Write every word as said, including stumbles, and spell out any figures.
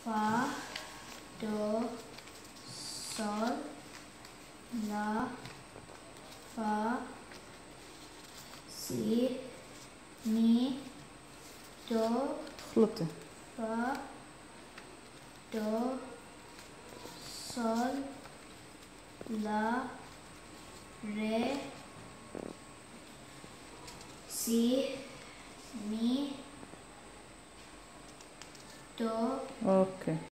fa, do, sol, la, fa, si, mi, do, خلطي fa, do, sol, la, re, si, mi, do. اوكي